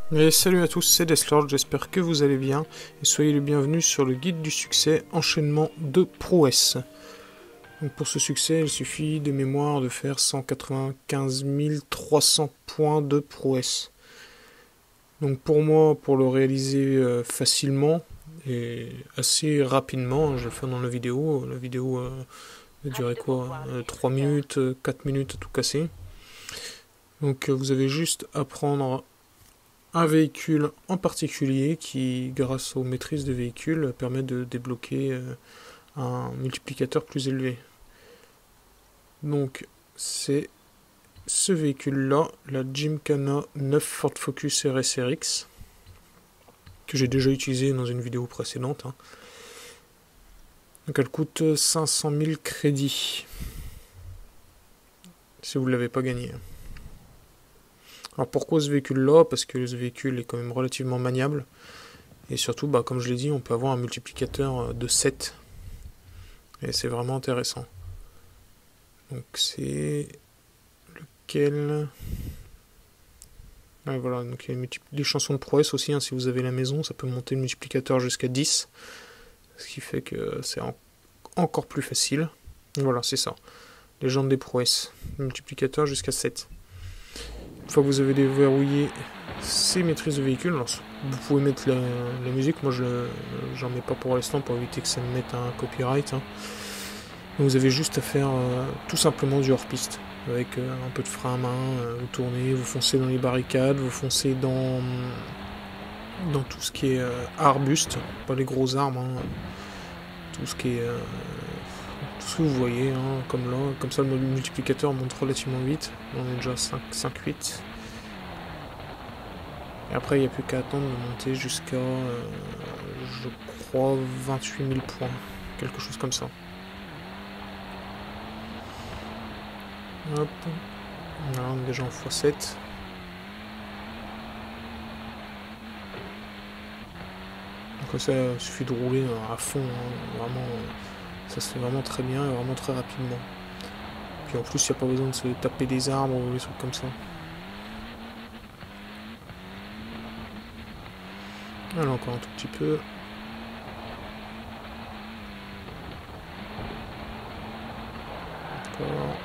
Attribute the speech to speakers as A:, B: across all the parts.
A: Et salut à tous, c'est Deathlord, j'espère que vous allez bien et soyez les bienvenus sur le guide du succès enchaînement de prouesses. Donc pour ce succès, il suffit de mémoire de faire 195 300 points de prouesse. Donc pour moi, pour le réaliser facilement et assez rapidement, je vais le faire dans la vidéo. La vidéo va durer quoi 3 minutes, 4 minutes à tout casser. Donc vous avez juste à prendre un véhicule en particulier qui, grâce aux maîtrises de véhicule, permet de débloquer un multiplicateur plus élevé. Donc c'est ce véhicule-là, la Gymkhana 9 Ford Focus RSRX, que j'ai déjà utilisé dans une vidéo précédente. Donc elle coûte 500 000 crédits, si vous ne l'avez pas gagné. Alors pourquoi ce véhicule-là? Parce que ce véhicule est quand même relativement maniable. Et surtout, comme je l'ai dit, on peut avoir un multiplicateur de 7. Et c'est vraiment intéressant. Donc c'est lequel? Ouais, voilà, donc il y a des chansons de prouesse aussi, si vous avez la maison, ça peut monter le multiplicateur jusqu'à 10. Ce qui fait que c'est encore plus facile. Voilà, c'est ça. Légende des prouesses. Multiplicateur jusqu'à 7. Une fois que vous avez déverrouillé ces maîtrises de véhicule, alors vous pouvez mettre la musique, moi j'en mets pas pour l'instant pour éviter que ça me mette un copyright. Donc vous avez juste à faire tout simplement du hors-piste, avec un peu de frein à main, vous tournez, vous foncez dans les barricades, vous foncez dans tout ce qui est arbuste, pas les gros arbres, tout ce qui est... tout ce que vous voyez, comme là, comme ça le multiplicateur monte relativement vite. On est déjà 5-8. Et après il n'y a plus qu'à attendre de monter jusqu'à, je crois, 28 000 points. Quelque chose comme ça. Hop. Là, on est déjà en x7. Donc ça, il suffit de rouler à fond, vraiment... Ça se fait vraiment très bien et vraiment très rapidement. Puis en plus, il n'y a pas besoin de se taper des arbres ou des trucs comme ça. Alors encore un tout petit peu. Encore.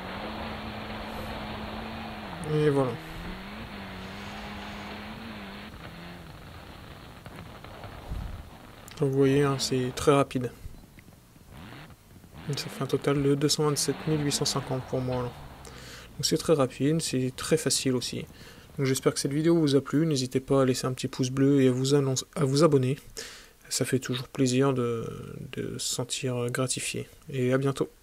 A: Et voilà. Donc vous voyez, c'est très rapide. Ça fait un total de 227 850 pour moi. Là. Donc c'est très rapide, c'est très facile aussi. Donc j'espère que cette vidéo vous a plu. N'hésitez pas à laisser un petit pouce bleu et à vous abonner. Ça fait toujours plaisir de se sentir gratifié. Et à bientôt.